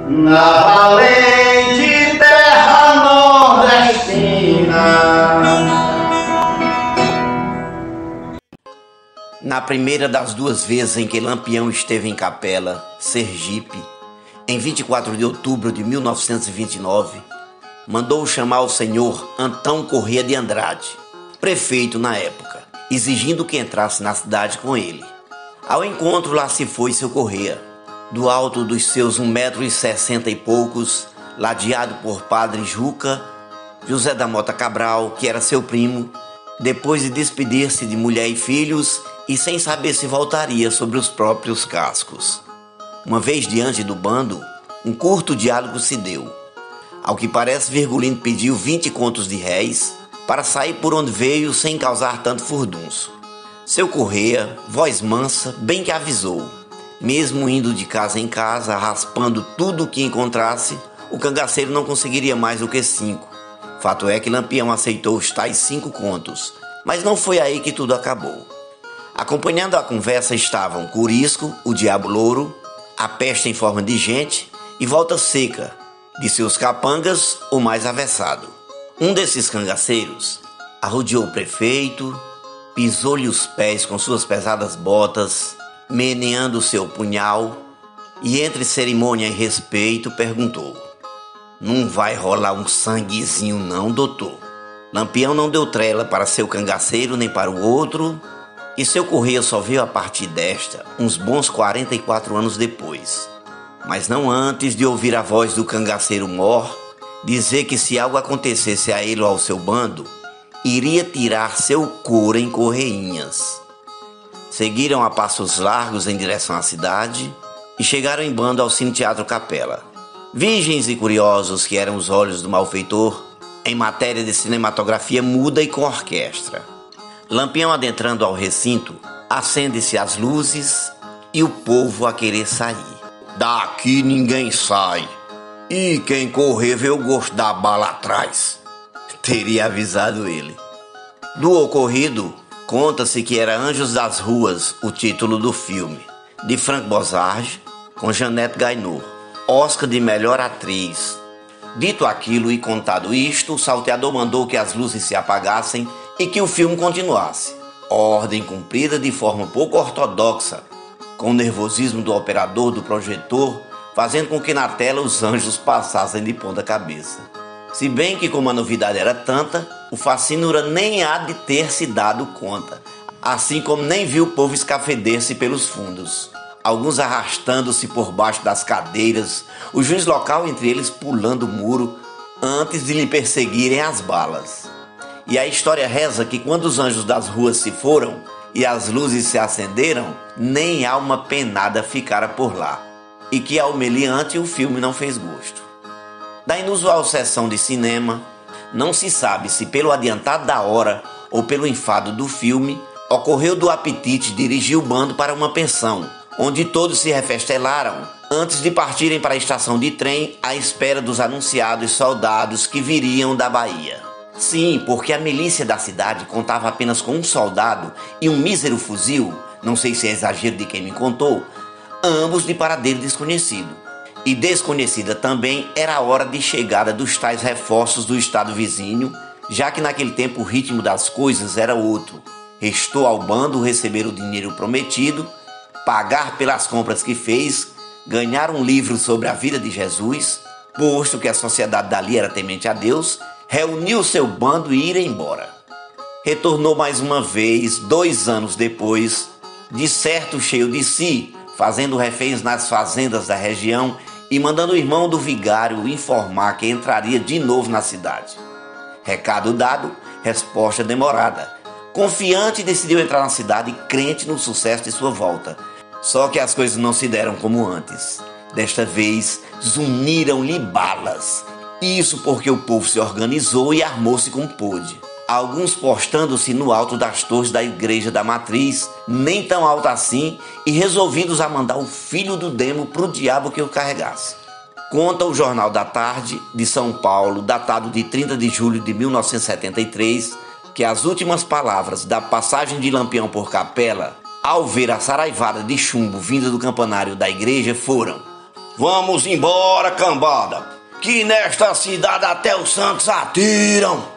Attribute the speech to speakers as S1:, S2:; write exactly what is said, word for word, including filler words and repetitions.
S1: na valente terra nordestina.
S2: Na primeira das duas vezes em que Lampião esteve em Capela, Sergipe, em vinte e quatro de outubro de mil novecentos e vinte e nove, mandou chamar o senhor Antão Corrêa de Andrade, prefeito na época, exigindo que entrasse na cidade com ele. Ao encontro lá se foi seu Corrêa, do alto dos seus um metro e sessenta e poucos, ladeado por padre Juca, José da Mota Cabral, que era seu primo, depois de despedir-se de mulher e filhos e sem saber se voltaria sobre os próprios cascos. Uma vez diante do bando, um curto diálogo se deu. Ao que parece, Virgulino pediu vinte contos de réis para sair por onde veio sem causar tanto furdunço. Seu Corrêa, voz mansa, bem que avisou. Mesmo indo de casa em casa, raspando tudo o que encontrasse, o cangaceiro não conseguiria mais do que cinco. Fato é que Lampião aceitou os tais cinco contos, mas não foi aí que tudo acabou. Acompanhando a conversa estavam Curisco, o Diabo Louro, a Peste em Forma de Gente e Volta Seca, de seus capangas, o mais avessado. Um desses cangaceiros arrodeou o prefeito, pisou-lhe os pés com suas pesadas botas, meneando seu punhal, e entre cerimônia e respeito perguntou: "Não vai rolar um sanguezinho não, doutor?" Lampião não deu trela para seu cangaceiro nem para o outro, e seu Corrêa só veio a partir desta uns bons quarenta e quatro anos depois, mas não antes de ouvir a voz do cangaceiro mor dizer que se algo acontecesse a ele ou ao seu bando, iria tirar seu couro em correinhas. Seguiram a passos largos em direção à cidade e chegaram em bando ao Cine-Teatro Capela. Virgens e curiosos que eram os olhos do malfeitor em matéria de cinematografia muda e com orquestra. Lampião adentrando ao recinto, acende-se as luzes e o povo a querer sair. "Daqui ninguém sai, e quem correr vê o gosto da bala atrás", teria avisado ele. Do ocorrido, conta-se que era Anjos das Ruas o título do filme, de Franck Bozarge, com Jeanette Gaynor, Oscar de melhor atriz. Dito aquilo e contado isto, o salteador mandou que as luzes se apagassem e que o filme continuasse. Ordem cumprida de forma pouco ortodoxa, com o nervosismo do operador do projetor, fazendo com que na tela os anjos passassem de ponta cabeça. Se bem que, como a novidade era tanta, o facínora nem há de ter se dado conta, assim como nem viu o povo escafeder-se pelos fundos, alguns arrastando-se por baixo das cadeiras, o juiz local entre eles pulando o muro antes de lhe perseguirem as balas. E a história reza que quando os anjos das ruas se foram e as luzes se acenderam, nem alma penada ficara por lá, e que ao meliante o filme não fez gosto. Da inusual sessão de cinema, não se sabe se pelo adiantado da hora ou pelo enfado do filme, ocorreu do apetite dirigir o bando para uma pensão, onde todos se refestelaram antes de partirem para a estação de trem à espera dos anunciados soldados que viriam da Bahia. Sim, porque a milícia da cidade contava apenas com um soldado e um mísero fuzil, não sei se é exagero de quem me contou, ambos de paradeiro desconhecido. E desconhecida também era a hora de chegada dos tais reforços do estado vizinho, já que naquele tempo o ritmo das coisas era outro. Restou ao bando receber o dinheiro prometido, pagar pelas compras que fez, ganhar um livro sobre a vida de Jesus, posto que a sociedade dali era temente a Deus, reuniu seu bando e ir embora. Retornou mais uma vez, dois anos depois, de certo cheio de si, fazendo reféns nas fazendas da região e mandando o irmão do vigário informar que entraria de novo na cidade. Recado dado, resposta demorada. Confiante, decidiu entrar na cidade e crente no sucesso de sua volta. Só que as coisas não se deram como antes. Desta vez, zuniram-lhe balas. Isso porque o povo se organizou e armou-se como pôde. Alguns postando-se no alto das torres da igreja da matriz, nem tão alto assim, e resolvidos a mandar o filho do demo pro diabo que o carregasse. Conta o Jornal da Tarde, de São Paulo, datado de trinta de julho de mil novecentos e setenta e três, que as últimas palavras da passagem de Lampião por Capela, ao ver a saraivada de chumbo vinda do campanário da igreja, foram: Vamos embora, cambada, que nesta cidade até os santos atiram.